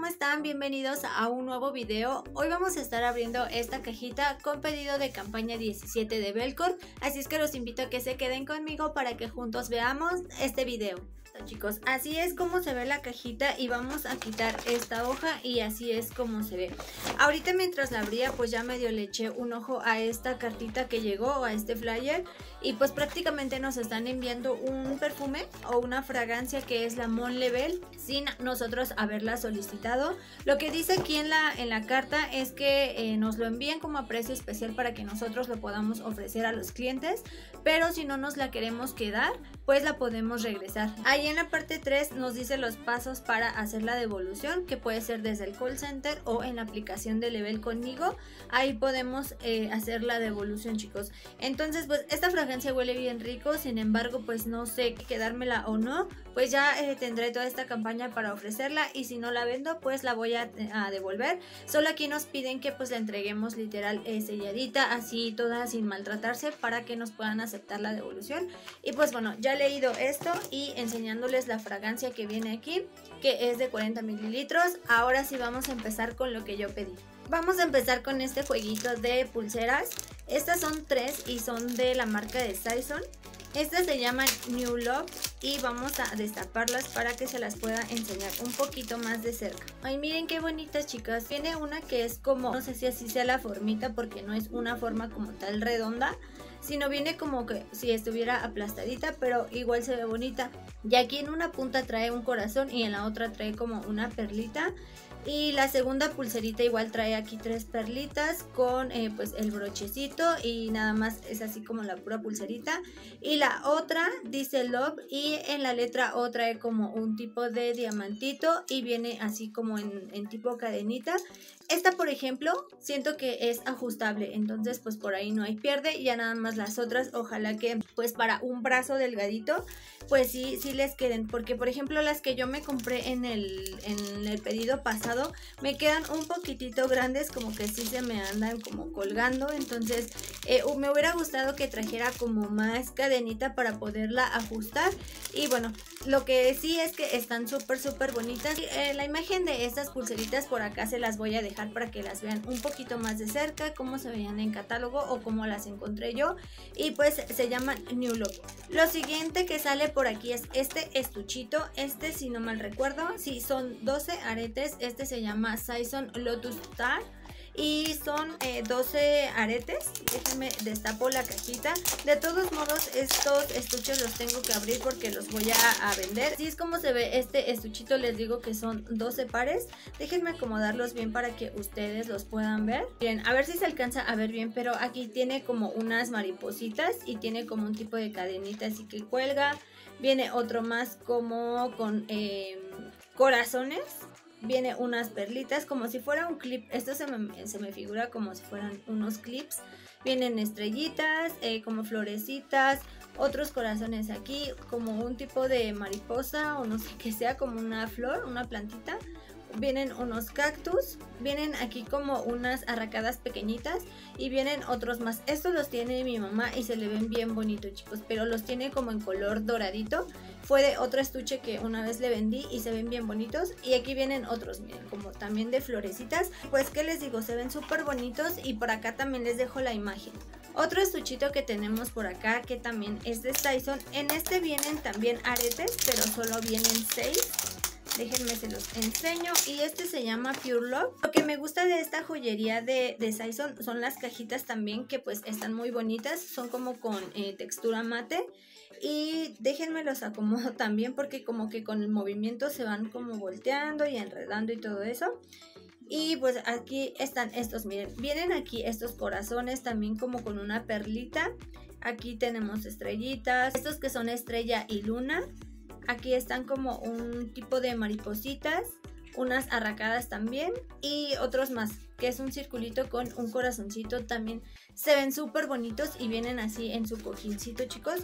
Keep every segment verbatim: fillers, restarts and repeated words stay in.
¿cómo están? Bienvenidos a un nuevo video. Hoy vamos a estar abriendo esta cajita con pedido de campaña diecisiete de Belcorp, así es que los invito a que se queden conmigo para que juntos veamos este video. Chicos, así es como se ve la cajita y vamos a quitar esta hoja y así es como se ve. Ahorita mientras la abría pues ya medio le eché un ojo a esta cartita que llegó, a este flyer, y pues prácticamente nos están enviando un perfume o una fragancia que es la Mon Level sin nosotros haberla solicitado. Lo que dice aquí en la, en la carta es que eh, nos lo envíen como a precio especial para que nosotros lo podamos ofrecer a los clientes, pero si no nos la queremos quedar pues la podemos regresar. Ahí en la parte tres nos dice los pasos para hacer la devolución, que puede ser desde el call center o en la aplicación de Level conmigo. Ahí podemos eh, hacer la devolución, chicos. Entonces pues esta fragancia huele bien rico, sin embargo pues no sé quedármela o no, pues ya eh, tendré toda esta campaña para ofrecerla y si no la vendo pues la voy a, a devolver. Solo aquí nos piden que pues la entreguemos literal eh, selladita, así toda sin maltratarse, para que nos puedan aceptar la devolución. Y pues bueno, ya he leído esto y enseñándoles la fragancia que viene aquí, que es de cuarenta mililitros. Ahora sí vamos a empezar con lo que yo pedí. Vamos a empezar con este jueguito de pulseras. Estas son tres y son de la marca de Saison. Estas se llaman New Love y vamos a destaparlas para que se las pueda enseñar un poquito más de cerca. Ay, miren qué bonitas, chicas. Viene una que es como, no sé si así sea la formita porque no es una forma como tal redonda, sino viene como que si estuviera aplastadita, pero igual se ve bonita. Y aquí en una punta trae un corazón y en la otra trae como una perlita. Y la segunda pulserita igual trae aquí tres perlitas con eh, pues el brochecito y nada más es así como la pura pulserita. Y la otra dice Love y en la letra O trae como un tipo de diamantito y viene así como en, en tipo cadenita. Esta por ejemplo siento que es ajustable, entonces pues por ahí no hay pierde. Ya nada más las otras ojalá que pues para un brazo delgadito pues sí, sí les queden, porque por ejemplo las que yo me compré en el, en el pedido pasado me quedan un poquitito grandes, como que sí se me andan como colgando. Entonces eh, me hubiera gustado que trajera como más cadenita para poderla ajustar. Y bueno, lo que sí es que están súper súper bonitas. eh, La imagen de estas pulseritas por acá se las voy a dejar para que las vean un poquito más de cerca, cómo se veían en catálogo o cómo las encontré yo. Y pues se llaman New Look. Lo siguiente que sale por aquí es este estuchito. Este, si no mal recuerdo, sí, son doce aretes. Este se llama Saison Lotus Star y son eh, doce aretes. Déjenme destapo la cajita. De todos modos estos estuches los tengo que abrir porque los voy a, a vender. Así es como se ve este estuchito. Les digo que son doce pares. Déjenme acomodarlos bien para que ustedes los puedan ver. Bien, a ver si se alcanza a ver bien, pero aquí tiene como unas maripositas y tiene como un tipo de cadenita así que cuelga. Viene otro más como con eh, corazones. Viene unas perlitas como si fuera un clip. Esto se me, se me figura como si fueran unos clips. Vienen estrellitas, eh, como florecitas, otros corazones aquí, como un tipo de mariposa o no sé qué sea, como una flor, una plantita. Vienen unos cactus, vienen aquí como unas arracadas pequeñitas y vienen otros más. Estos los tiene mi mamá y se le ven bien bonitos, chicos, pero los tiene como en color doradito. Fue de otro estuche que una vez le vendí y se ven bien bonitos. Y aquí vienen otros, miren, como también de florecitas. Pues qué les digo, se ven súper bonitos y por acá también les dejo la imagen. Otro estuchito que tenemos por acá que también es de Saison. En este vienen también aretes, pero solo vienen seis. Déjenme se los enseño. Y este se llama Pure Love. Lo que me gusta de esta joyería de, de Saison son las cajitas también, que pues están muy bonitas. Son como con eh, textura mate. Y déjenme los acomodo también porque como que con el movimiento se van como volteando y enredando y todo eso. Y pues aquí están estos, miren, vienen aquí estos corazones también como con una perlita. Aquí tenemos estrellitas, estos que son estrella y luna. Aquí están como un tipo de maripositas, unas arracadas también y otros más. que es un circulito con un corazoncito. También se ven súper bonitos y vienen así en su cojincito, chicos.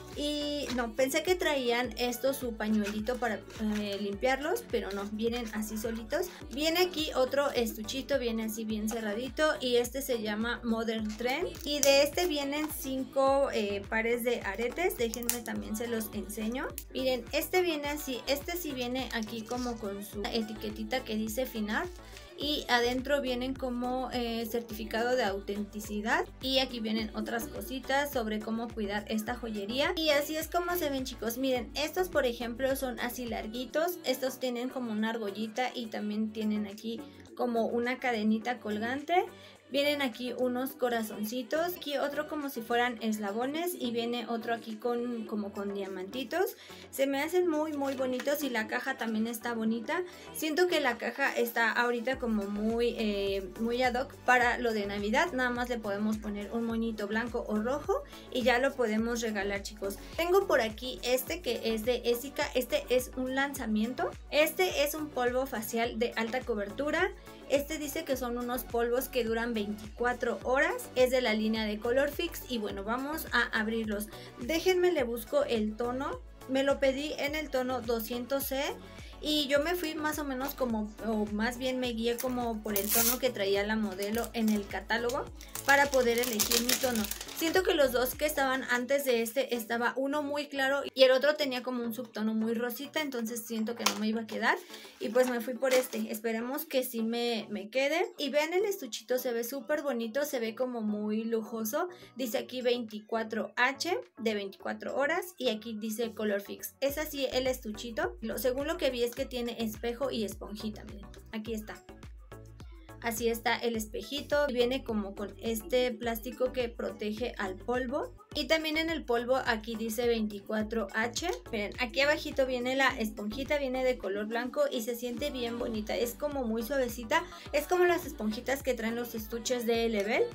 Y no, pensé que traían esto su pañuelito para eh, limpiarlos, pero no, vienen así solitos. Viene aquí otro estuchito, viene así bien cerradito, y este se llama Modern Trend, y de este vienen cinco eh, pares de aretes. Déjenme también se los enseño. Miren, este viene así, este sí viene aquí como con su etiquetita que dice Finart, y adentro vienen como eh, certificado de autenticidad, y aquí vienen otras cositas sobre cómo cuidar esta joyería. Y así es como se ven, chicos. Miren, estos por ejemplo son así larguitos, estos tienen como una argollita y también tienen aquí como una cadenita colgante. Vienen aquí unos corazoncitos, aquí otro como si fueran eslabones, y viene otro aquí con como con diamantitos. Se me hacen muy muy bonitos, y la caja también está bonita. Siento que la caja está ahorita como muy, eh, muy ad hoc para lo de Navidad. Nada más le podemos poner un moñito blanco o rojo y ya lo podemos regalar, chicos. Tengo por aquí este que es de Essica. Este es un lanzamiento. Este es un polvo facial de alta cobertura. Este dice que son unos polvos que duran veinticuatro horas, es de la línea de Colorfix, y bueno, vamos a abrirlos. Déjenme le busco el tono, me lo pedí en el tono doscientos C, y yo me fui más o menos como, o más bien me guié como por el tono que traía la modelo en el catálogo para poder elegir mi tono. Siento que los dos que estaban antes de este, estaba uno muy claro y el otro tenía como un subtono muy rosita, entonces siento que no me iba a quedar y pues me fui por este. Esperemos que sí me, me quede. Y vean el estuchito, se ve súper bonito, se ve como muy lujoso. Dice aquí veinticuatro H de veinticuatro horas, y aquí dice Colorfix. Es así el estuchito. Lo, según lo que vi es que tiene espejo y esponjita, miren, aquí está. Así está el espejito, y viene como con este plástico que protege al polvo. Y también en el polvo aquí dice veinticuatro H. Miren, aquí abajito viene la esponjita, viene de color blanco y se siente bien bonita. Es como muy suavecita, es como las esponjitas que traen los estuches de Level.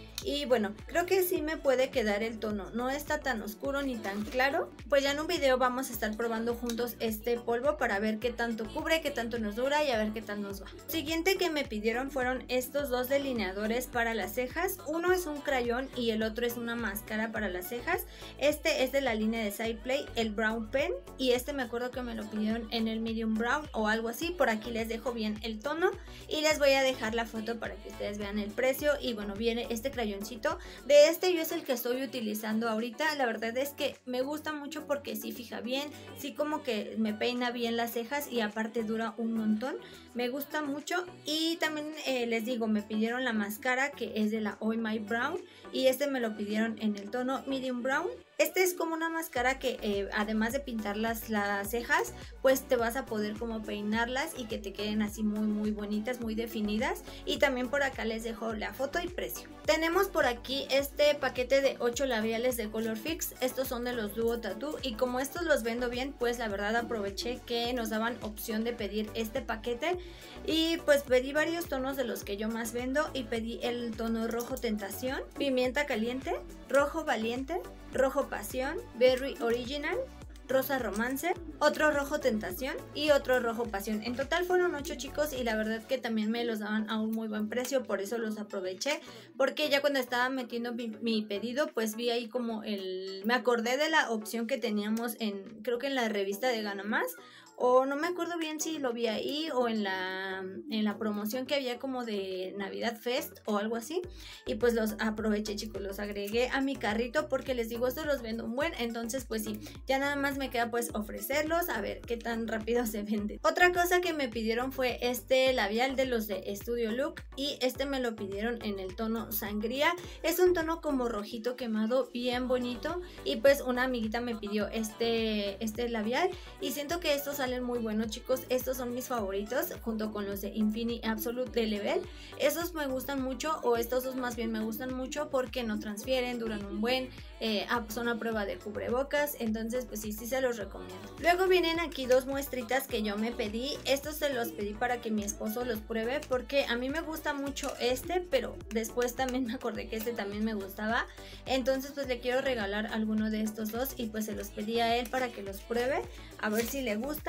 Y bueno, creo que sí me puede quedar el tono, no está tan oscuro ni tan claro. Pues ya en un video vamos a estar probando juntos este polvo para ver qué tanto cubre, qué tanto nos dura y a ver qué tal nos va. Siguiente que me pidieron fueron estos dos delineadores para las cejas. Uno es un crayón y el otro es una máscara para las cejas. Este es de la línea de Sideplay, el Brown Pen, y este me acuerdo que me lo pidieron en el Medium Brown o algo así. Por aquí les dejo bien el tono y les voy a dejar la foto para que ustedes vean el precio. Y bueno, viene este crayón. De este yo es el que estoy utilizando ahorita. La verdad es que me gusta mucho porque sí fija bien, sí como que me peina bien las cejas y aparte dura un montón. Me gusta mucho. Y también eh, les digo, me pidieron la máscara que es de la Oh My Brown, y este me lo pidieron en el tono Medium Brown. Este es como una máscara que eh, además de pintar las, las cejas, pues te vas a poder como peinarlas y que te queden así muy muy bonitas, muy definidas. Y también por acá les dejo la foto y precio. Tenemos por aquí este paquete de ocho labiales de Colorfix. Estos son de los Duo Tattoo, y como estos los vendo bien, pues la verdad aproveché que nos daban opción de pedir este paquete. Y pues pedí varios tonos de los que yo más vendo, y pedí el tono rojo tentación, pimienta caliente, rojo valiente, rojo pasión, berry original, rosa romance, otro rojo tentación y otro rojo pasión. En total fueron ocho, chicos, y la verdad que también me los daban a un muy buen precio, por eso los aproveché, porque ya cuando estaba metiendo mi, mi pedido, pues vi ahí como el... me acordé de la opción que teníamos en, creo que en la revista de Gana Más, o no me acuerdo bien si lo vi ahí o en la, en la promoción que había como de Navidad Fest o algo así. Y pues los aproveché, chicos, los agregué a mi carrito porque les digo, estos los vendo un buen. Entonces pues sí, ya nada más me queda pues ofrecerlos, a ver qué tan rápido se vende. Otra cosa que me pidieron fue este labial de los de Studio Look, y este me lo pidieron en el tono sangría. Es un tono como rojito quemado, bien bonito, y pues una amiguita me pidió este, este labial, y siento que estos salen muy buenos, chicos. Estos son mis favoritos junto con los de Infinity Absolute de Level. Esos me gustan mucho, o estos dos más bien me gustan mucho porque no transfieren, duran un buen, eh, son a prueba de cubrebocas. Entonces pues sí, sí se los recomiendo. Luego vienen aquí dos muestritas que yo me pedí. Estos se los pedí para que mi esposo los pruebe porque a mí me gusta mucho este, pero después también me acordé que este también me gustaba. Entonces pues le quiero regalar alguno de estos dos, y pues se los pedí a él para que los pruebe, a ver si le gustan.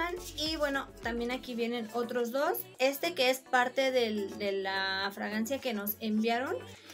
gustan. Y bueno, también aquí vienen otros dos. Este que es parte del, de la fragancia que nos enviaron.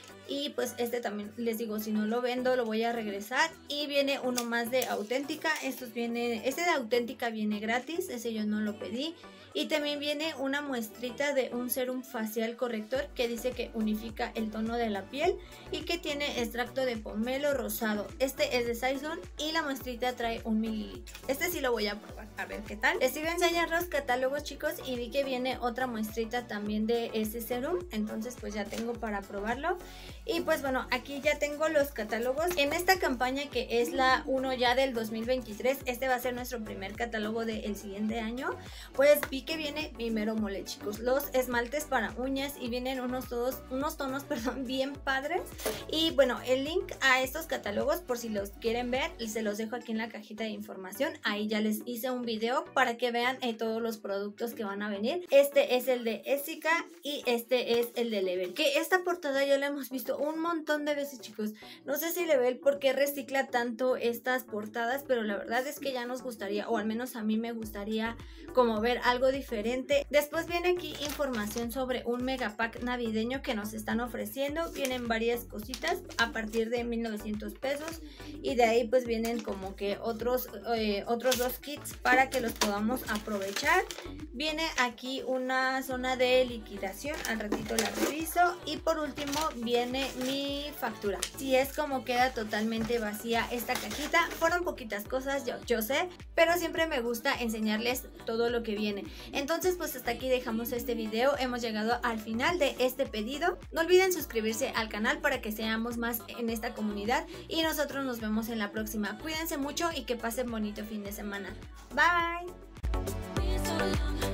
Y pues este también les digo, si no lo vendo lo voy a regresar. Y viene uno más de Auténtica. Estos viene, este de Auténtica viene gratis, ese yo no lo pedí. Y también viene una muestrita de un serum facial corrector que dice que unifica el tono de la piel y que tiene extracto de pomelo rosado. Este es de Saison y la muestrita trae un mililitro. Este sí lo voy a probar, a ver qué tal. Les iba a enseñar los catálogos, chicos, y vi que viene otra muestrita también de ese serum. Entonces pues ya tengo para probarlo. Y pues bueno, aquí ya tengo los catálogos. En esta campaña que es la uno ya del dos mil veintitrés, este va a ser nuestro primer catálogo del siguiente año. Pues vi que viene mi mero mole, chicos, los esmaltes para uñas y vienen unos todos, unos tonos, perdón, bien padres. Y bueno, el link a estos catálogos, por si los quieren ver, se los dejo aquí en la cajita de información. Ahí ya les hice un video para que vean eh, todos los productos que van a venir. Este es el de Essica y este es el de Level, que esta portada ya la hemos visto un montón de veces, chicos. No sé si Level por qué recicla tanto estas portadas, pero la verdad es que ya nos gustaría, o al menos a mí me gustaría, como ver algo diferente. Después viene aquí información sobre un mega pack navideño que nos están ofreciendo. Vienen varias cositas a partir de mil novecientos pesos y de ahí pues vienen como que otros eh, otros dos kits para que los podamos aprovechar. Viene aquí una zona de liquidación, al ratito la reviso. Y por último viene mi factura. Si es como queda totalmente vacía esta cajita, fueron poquitas cosas, yo, yo sé, pero siempre me gusta enseñarles todo lo que viene. Entonces pues hasta aquí dejamos este video, hemos llegado al final de este pedido. No olviden suscribirse al canal para que seamos más en esta comunidad y nosotros nos vemos en la próxima. Cuídense mucho y que pasen bonito fin de semana. Bye.